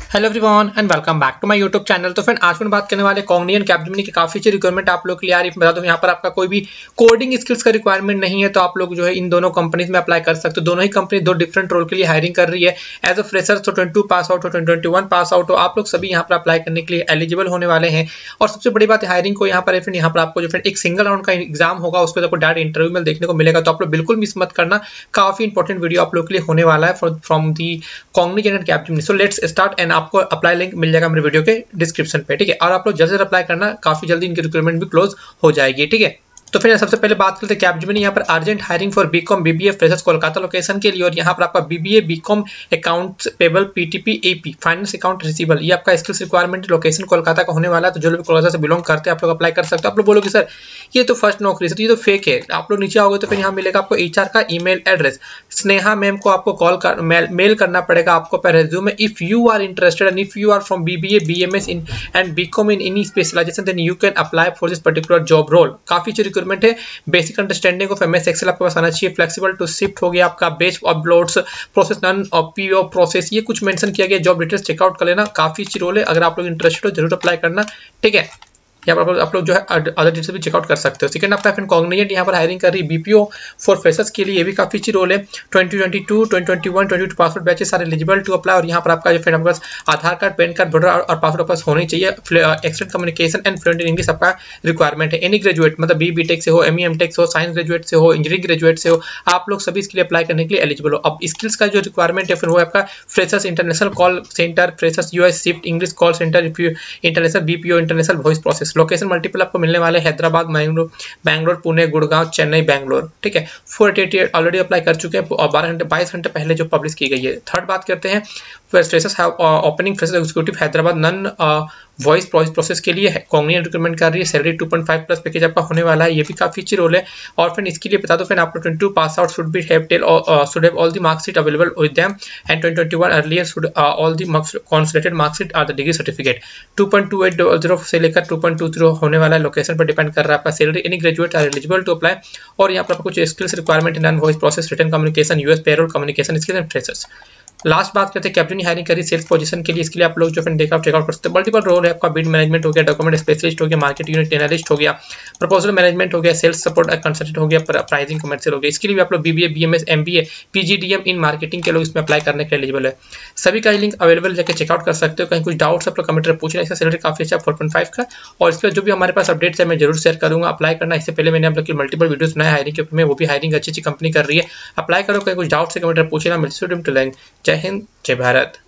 Hello everyone and welcome back to my YouTube channel. तो friend आज हम बात करने वाले कॉग्नियन कैपजेमिनी की काफी अच्छी रिक्वायरमेंट आप लोग के लिए आ रही है। बता दूं यहाँ पर आपका कोई भी कोडिंग स्किल्स का रिक्वायरमेंट नहीं है, तो आप लोग जो है इन दोनों कंपनीज में अप्लाई कर सकते हो। दोनों ही कंपनी दो डिफरेंट रोल के लिए हायरिंग कर रही है। एज अ फ्रेशर तो 22 पास आउट हो, 2021 पास आउट हो, आप लोग सभी यहाँ पर अप्लाई करने के लिए एलिजिबल होने वाले हैं। और सबसे बड़ी बात है हायरिंग को यहाँ पर फ्रेंड, यहाँ पर आपको जो फ्रेंड एक सिंगल राउंड का एग्जाम होगा, उसको आपको डायरेक्ट इंटरव्यू में देखने को मिलेगा। तो आप लोग बिल्कुल मिस मत करना, काफी इंपॉर्टेंट वीडियो आप लोग के लिए होने वाला है from the Cognizant Capgemini. So let's start and आपको अप्लाई लिंक मिल जाएगा मेरे वीडियो के डिस्क्रिप्शन पे, ठीक है। और आप लोग जल्द से जल्द अप्लाई करना, काफी जल्दी इनकी रिक्वायरमेंट भी क्लोज हो जाएगी, ठीक है। तो फिर सबसे पहले बात करते हैं कैपजेमिनी यहाँ पर urgent hiring for BCom BBA freshers Kolkata location के लिए। और यहाँ पर आपका BBA BCom accounts payable PTP AP finance account receivable, ये आपका स्किल्स रिक्वायरमेंट लोकेशन कोलकाता का होने वाला है। तो जो लोग कोलकाता से बिलोंग करते हैं आप लोग अप्लाई कर सकते हो। आप लोग बोलोगे सर ये तो फर्स्ट नौकरी सर, ये तो फेक है। आप लोग नीचे आओगे तो फिर यहाँ मिलेगा आपको एचआर का ईमेल एड्रेस। स्नेहा मैम को आपको कॉल कर मेल करना पड़ेगा आपको पर resume. If you are interested and if you are from BBA BMS in and BCom in any specialization then you can apply for this particular job role. काफी अच्छी requirement है। Basic understanding of MS Excel आपके पास आना चाहिए। Flexible to shift हो गया आपका, batch uploads process none of PO process, ये कुछ मेंशन किया गया। जॉब डिटेल्स चेकआउट कर लेना, काफी अच्छी रोल है। अगर आप लोग इंटरेस्टेड हो जरूर अप्लाई करना, ठीक है। यहाँ पर आप लोग जो है अदर डिटेल्स भी चेकआउट कर सकते हो। सेकंड आपका फ्रेंड कॉग्निजेंट यहाँ पर हायरिंग कर रही है बीपीओ फॉर फ्रेशर्स के लिए, ये भी काफी अच्छी रोल है। 2022 2021 22 password batches are eligible to apply. और यहाँ पर आपका जो फ्रेंड आपके पास Aadhaar card, PAN card, voter और पासवर्ड पास होनी चाहिए। Excellent communication and fluent in English आपका रिक्वायरमेंट है। एनी ग्रेजुएट मतलब बीटेक से हो, एमई एमटेक से हो, साइंस ग्रेजुएट से हो, इंजीनियरिंग ग्रेजुएट से हो, आप लोग सभी इसके लिए अप्लाई करने के लिए एलिजिबल हो। अब स्किल्स का जो रिक्वायरमेंट है फिर वो आपका freshers international call centre, freshers US shift English call centre, international BPO international voice process. Location multiple आपको मिलने वाले हैदराबाद, बैंगलोर, पुणे, गुड़गांव, चेन्नई, बैंगलोर, ठीक है। 488 ऑलरेडी अप्लाई कर चुके हैं और 22 घंटे पहले जो पब्लिश की गई है। थर्ड बात करते हैं freshers have opening freshers executive Hyderabad non voice process के लिए कॉग्निजेंट रिक्रूटमेंट कर रही है। सैलरी 2.5 प्लस पैकेज आपका होने वाला है, ये भी काफी अच्छी रोल है। और फिर इसके लिए बता दो फिर आप 22 pass out should have all the marksheet available with them and 2021 earlier should all the consolidated marksheet are the degree certificate. 2.2800 से लेकर 2.20 होने वाला है, लोकेशन पर डिपेंड कर रहा है आपका salary. Any graduate are eligible to apply. और यहाँ पर आपको कुछ skills requirement in voice process, written communication, US payroll communication skills and freshers. Last बात करते हैं कैप्टन हायरिंग करी सेल्स पोजीशन के लिए। इसके लिए आप लोग जो फ्रेंड देखा चेकआउट कर सकते हैं। मल्टीपल रोल है आपका, बिड मैनेजमेंट हो गया, डॉक्यूमेंट स्पेशलिस्ट हो गया, मार्केट यूनिट एनालिस्ट हो गया, प्रपोजल मैनेजमेंट हो गया, सेल्स सपोर्ट कंसल्टेंट हो गया, प्राइसिंग कमर्शियल हो गया। इसके लिए भी आप लोग BBA BMS MBA PGDM in marketing के लोग इसमें अप्लाई करने के एलिजिबल है। सभी का लिंक अवेलेबल जाकर चेकआउट कर सकते हो। कहीं कुछ डाउट्स आप लोग कमेंट में पूछना। इसका सैलरी काफी अच्छा 4.5 का। और इसके जो भी हमारे पास अपडेट्स है मैं जरूर शेयर करूंगा। अप्लाई करना, इससे पहले मैंने आप लोग की मल्टीपल वीडियोस बनाए हायरिंग के ऊपर में, वो भी हायरिंग अच्छी कंपनी कर रही है। अप्लाई करो, कहीं कुछ डाउट्स है कमेंट में पूछना। मिलते हैं। जय हिंद, जय भारत।